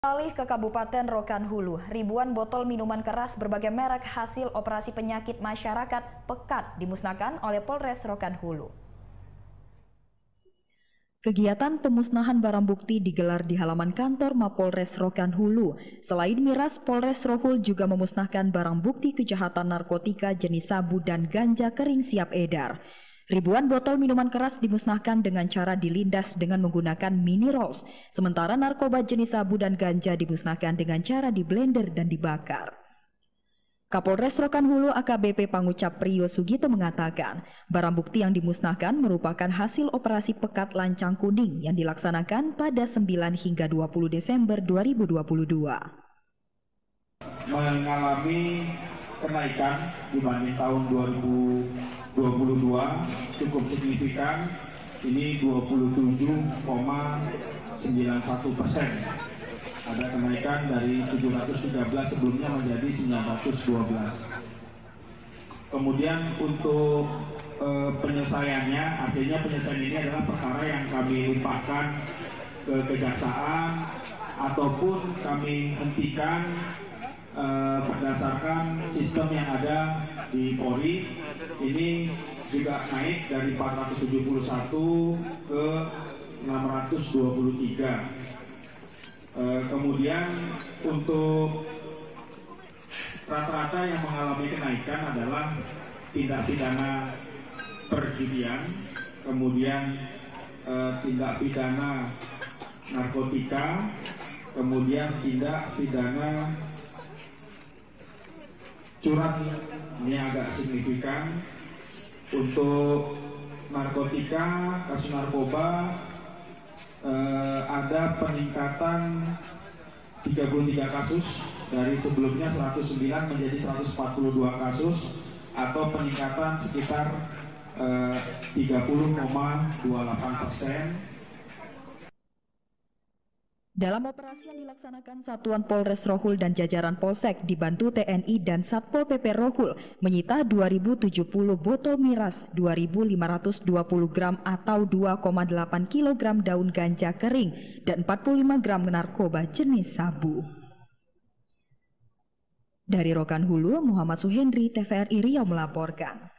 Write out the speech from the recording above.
Alih ke Kabupaten Rokan Hulu, ribuan botol minuman keras berbagai merek hasil operasi penyakit masyarakat pekat dimusnahkan oleh Polres Rokan Hulu. Kegiatan pemusnahan barang bukti digelar di halaman kantor Mapolres Rokan Hulu. Selain miras, Polres Rohul juga memusnahkan barang bukti kejahatan narkotika jenis sabu dan ganja kering siap edar. Ribuan botol minuman keras dimusnahkan dengan cara dilindas dengan menggunakan mini rolls, sementara narkoba jenis sabu dan ganja dimusnahkan dengan cara diblender dan dibakar. Kapolres Rokan Hulu AKBP Pangucap Priyo Sugito mengatakan, barang bukti yang dimusnahkan merupakan hasil operasi pekat lancang kuning yang dilaksanakan pada 9 hingga 20 Desember 2022. Mengalami kenaikan dibanding tahun 2022 cukup signifikan, ini 27,91%. Ada kenaikan dari 713 sebelumnya menjadi 912. Kemudian untuk penyelesaiannya, artinya penyelesaian ini adalah perkara yang kami limpahkan ke kejaksaan ataupun kami hentikan berdasarkan sistem yang ada di Polri. Ini juga naik dari 471 ke 623. Kemudian untuk rata-rata yang mengalami kenaikan adalah tindak pidana perjudian, kemudian tindak pidana narkotika, kemudian tindak pidana curang. Ini agak signifikan. Untuk narkotika, kasus narkoba ada peningkatan 33 kasus dari sebelumnya 109 menjadi 142 kasus atau peningkatan sekitar 30,28%. Dalam operasi yang dilaksanakan Satuan Polres Rohul dan jajaran Polsek dibantu TNI dan Satpol PP Rohul menyita 2.070 botol miras, 2.520 gram atau 2,8 kg daun ganja kering dan 45 gram narkoba jenis sabu. Dari Rokan Hulu, Muhammad Suhendri, TVRI Riau melaporkan.